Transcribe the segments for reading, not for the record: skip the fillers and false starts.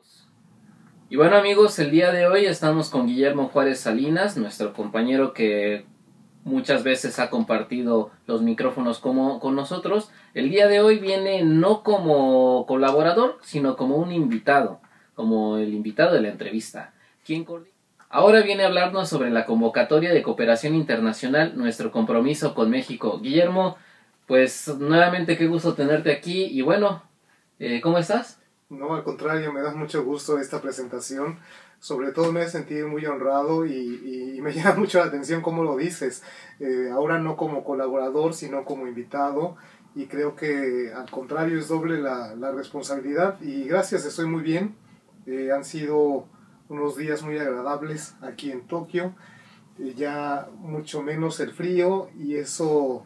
Y bueno amigos, el día de hoy estamos con Guillermo Juárez Salinas, nuestro compañero que muchas veces ha compartido los micrófonos con nosotros. El día de hoy viene no como colaborador, sino como un invitado, como el invitado de la entrevista. Ahora viene a hablarnos sobre la convocatoria de cooperación internacional, nuestro compromiso con México. Guillermo, pues nuevamente qué gusto tenerte aquí y bueno, ¿cómo estás? No, al contrario, me da mucho gusto esta presentación. Sobre todo me he sentido muy honrado y me llama mucho la atención cómo lo dices. Ahora no como colaborador, sino como invitado. Y creo que al contrario es doble la responsabilidad. Y gracias, estoy muy bien. Han sido unos días muy agradables aquí en Tokio. Ya mucho menos el frío y eso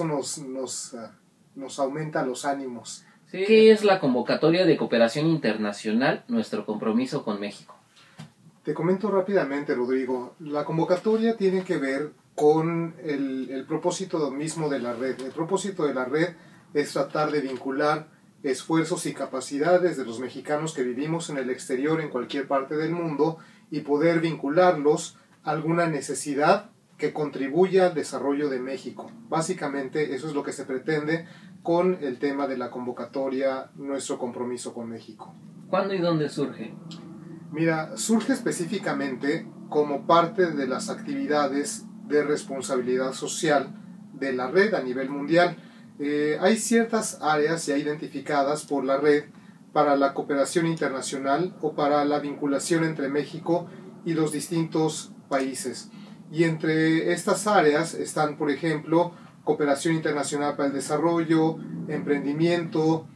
nos aumenta los ánimos. Sí. ¿Qué es la convocatoria de cooperación internacional, nuestro compromiso con México? Te comento rápidamente, Rodrigo. La convocatoria tiene que ver con el propósito mismo de la red. El propósito de la red es tratar de vincular esfuerzos y capacidades de los mexicanos que vivimos en el exterior, en cualquier parte del mundo, y poder vincularlos a alguna necesidad que contribuya al desarrollo de México. Básicamente eso es lo que se pretende con el tema de la convocatoria, nuestro compromiso con México. ¿Cuándo y dónde surge? Mira, surge específicamente como parte de las actividades de responsabilidad social de la red a nivel mundial. Hay ciertas áreas ya identificadas por la red para la cooperación internacional o para la vinculación entre México y los distintos países. Y entre estas áreas están, por ejemplo, cooperación internacional para el desarrollo, emprendimiento,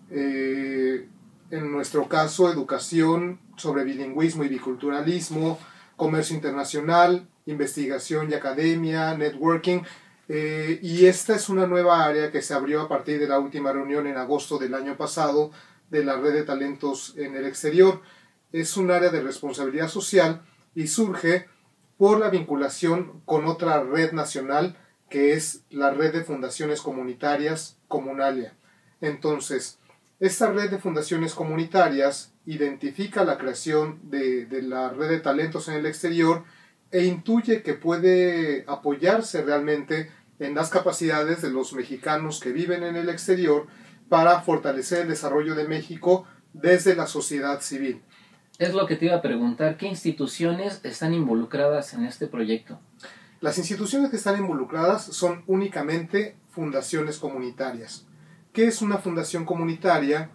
en nuestro caso, educación sobre bilingüismo y biculturalismo, comercio internacional, investigación y academia, networking. Y esta es una nueva área que se abrió a partir de la última reunión en agosto del año pasado de la Red de Talentos en el Exterior. Es un área de responsabilidad social y surge por la vinculación con otra red nacional que es la Red de Fundaciones Comunitarias Comunalia. Entonces, esta red de fundaciones comunitarias identifica la creación de la red de talentos en el exterior e intuye que puede apoyarse realmente en las capacidades de los mexicanos que viven en el exterior para fortalecer el desarrollo de México desde la sociedad civil. Es lo que te iba a preguntar, ¿qué instituciones están involucradas en este proyecto? Las instituciones que están involucradas son únicamente fundaciones comunitarias. ¿Qué es una fundación comunitaria?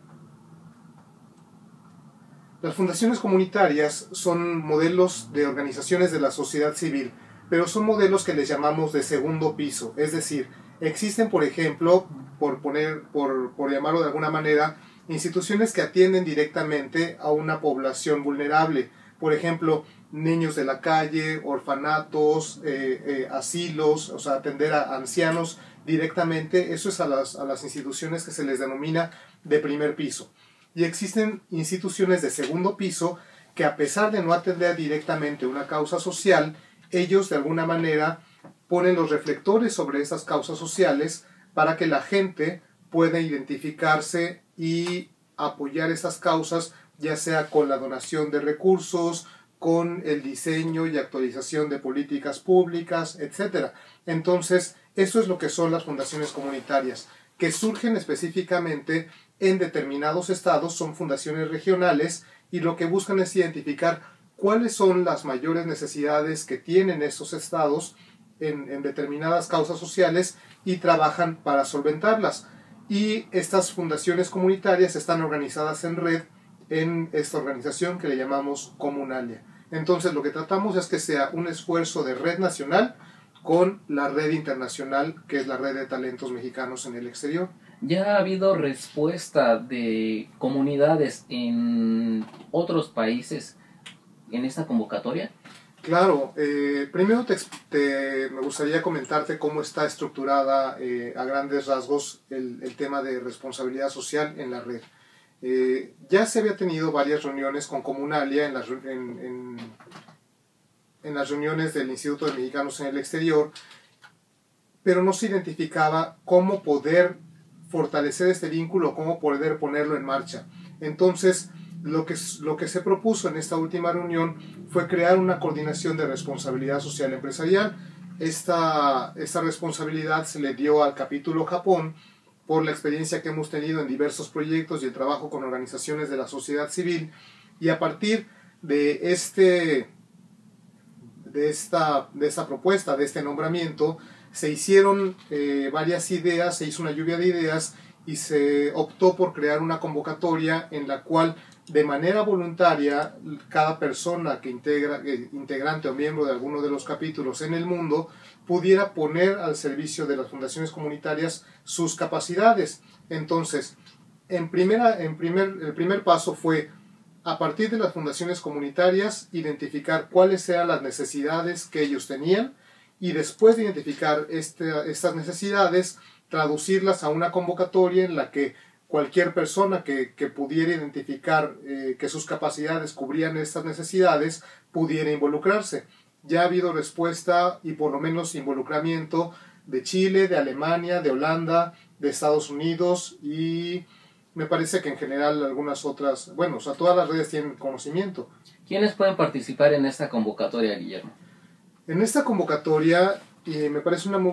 Las fundaciones comunitarias son modelos de organizaciones de la sociedad civil, pero son modelos que les llamamos de segundo piso. Es decir, existen, por ejemplo, por llamarlo de alguna manera, instituciones que atienden directamente a una población vulnerable. Por ejemplo, niños de la calle, orfanatos, asilos, o sea, atender a ancianos directamente. Eso es a las instituciones que se les denomina de primer piso. Y existen instituciones de segundo piso que, a pesar de no atender directamente una causa social, ellos de alguna manera ponen los reflectores sobre esas causas sociales para que la gente pueda identificarse y apoyar esas causas, ya sea con la donación de recursos, con el diseño y actualización de políticas públicas, etc. Entonces, eso es lo que son las fundaciones comunitarias, que surgen específicamente en determinados estados, son fundaciones regionales, y lo que buscan es identificar cuáles son las mayores necesidades que tienen estos estados en determinadas causas sociales y trabajan para solventarlas. Y estas fundaciones comunitarias están organizadas en red en esta organización que le llamamos Comunalia. Entonces lo que tratamos es que sea un esfuerzo de red nacional con la red internacional, que es la red de talentos mexicanos en el exterior. ¿Ya ha habido respuesta de comunidades en otros países en esta convocatoria? Claro, primero me gustaría comentarte cómo está estructurada a grandes rasgos el tema de responsabilidad social en la red. Ya se había tenido varias reuniones con Comunalia en las reuniones del Instituto de Mexicanos en el Exterior, pero no se identificaba cómo poder fortalecer este vínculo, cómo poder ponerlo en marcha. Entonces, Lo que se propuso en esta última reunión fue crear una coordinación de responsabilidad social empresarial. Esta responsabilidad se le dio al capítulo Japón por la experiencia que hemos tenido en diversos proyectos y el trabajo con organizaciones de la sociedad civil, y a partir de esta propuesta, de este nombramiento, se hicieron varias ideas, se hizo una lluvia de ideas y se optó por crear una convocatoria en la cual de manera voluntaria cada persona integrante o miembro de alguno de los capítulos en el mundo pudiera poner al servicio de las fundaciones comunitarias sus capacidades. Entonces, el primer paso fue, a partir de las fundaciones comunitarias, identificar cuáles eran las necesidades que ellos tenían, y después de identificar estas necesidades, traducirlas a una convocatoria en la que cualquier persona que pudiera identificar que sus capacidades cubrían estas necesidades pudiera involucrarse. Ya ha habido respuesta y por lo menos involucramiento de Chile, de Alemania, de Holanda, de Estados Unidos, y me parece que en general algunas otras, bueno, o sea, todas las redes tienen conocimiento. ¿Quiénes pueden participar en esta convocatoria, Guillermo? En esta convocatoria, y me parece una muy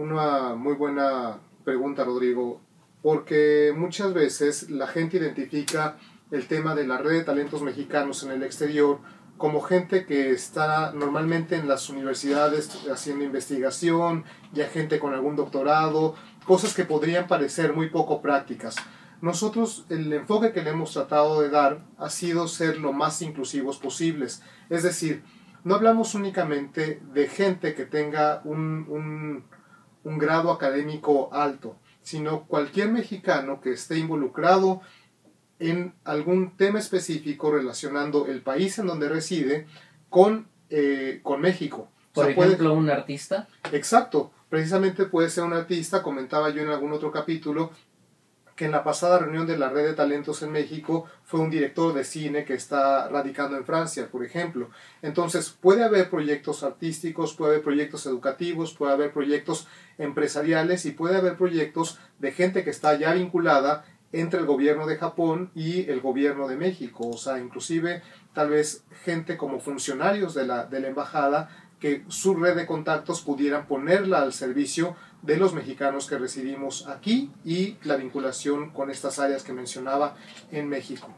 buena pregunta, Rodrigo, porque muchas veces la gente identifica el tema de la red de talentos mexicanos en el exterior como gente que está normalmente en las universidades haciendo investigación, ya gente con algún doctorado, cosas que podrían parecer muy poco prácticas. Nosotros, el enfoque que le hemos tratado de dar ha sido ser lo más inclusivos posibles, es decir, no hablamos únicamente de gente que tenga un grado académico alto, sino cualquier mexicano que esté involucrado en algún tema específico relacionando el país en donde reside con México. Por ejemplo, un artista. Exacto, precisamente puede ser un artista. Comentaba yo en algún otro capítulo que en la pasada reunión de la Red de Talentos en México fue un director de cine que está radicando en Francia, por ejemplo. Entonces, puede haber proyectos artísticos, puede haber proyectos educativos, puede haber proyectos empresariales y puede haber proyectos de gente que está ya vinculada entre el gobierno de Japón y el gobierno de México. O sea, inclusive tal vez gente como funcionarios de la embajada, que su red de contactos pudieran ponerla al servicio de los mexicanos que residimos aquí, y la vinculación con estas áreas que mencionaba en México.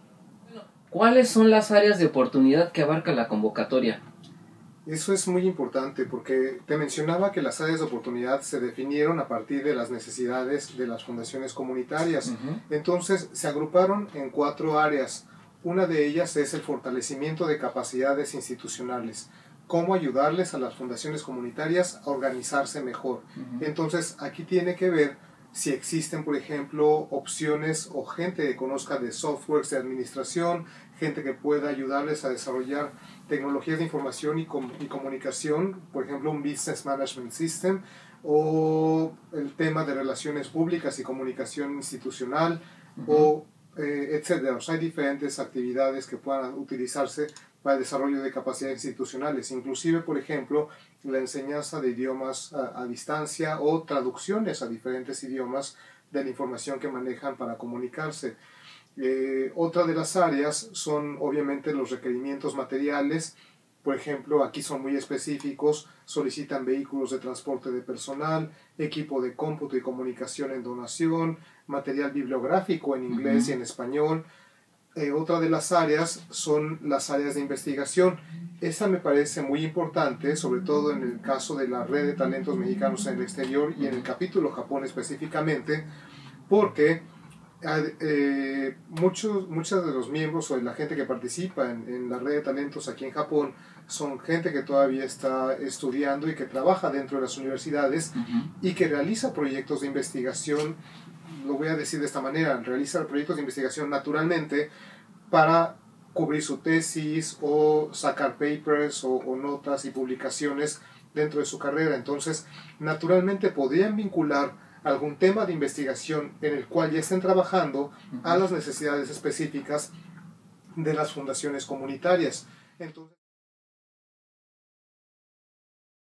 ¿Cuáles son las áreas de oportunidad que abarca la convocatoria? Eso es muy importante porque te mencionaba que las áreas de oportunidad se definieron a partir de las necesidades de las fundaciones comunitarias. Entonces se agruparon en 4 áreas. Una de ellas es el fortalecimiento de capacidades institucionales. Cómo ayudarles a las fundaciones comunitarias a organizarse mejor. Entonces aquí tiene que ver si existen, por ejemplo, opciones o gente que conozca de softwares de administración, gente que pueda ayudarles a desarrollar tecnologías de información y comunicación, por ejemplo, un Business Management System, o el tema de relaciones públicas y comunicación institucional, o etcétera. O sea, hay diferentes actividades que puedan utilizarse para el desarrollo de capacidades institucionales, inclusive, por ejemplo, la enseñanza de idiomas a distancia o traducciones a diferentes idiomas de la información que manejan para comunicarse. Otra de las áreas son obviamente los requerimientos materiales. Por ejemplo, aquí son muy específicos, solicitan vehículos de transporte de personal, equipo de cómputo y comunicación en donación, material bibliográfico en inglés y en español. Otra de las áreas son las áreas de investigación. Esta me parece muy importante, sobre todo en el caso de la Red de Talentos Mexicanos en el Exterior y en el capítulo Japón específicamente, porque muchos de los miembros o de la gente que participa en la Red de Talentos aquí en Japón son gente que todavía está estudiando y que trabaja dentro de las universidades y que realiza proyectos de investigación. Lo voy a decir de esta manera: realiza proyectos de investigación naturalmente para cubrir su tesis o sacar papers o notas y publicaciones dentro de su carrera. Entonces, naturalmente podrían vincular algún tema de investigación en el cual ya estén trabajando a las necesidades específicas de las fundaciones comunitarias. Entonces,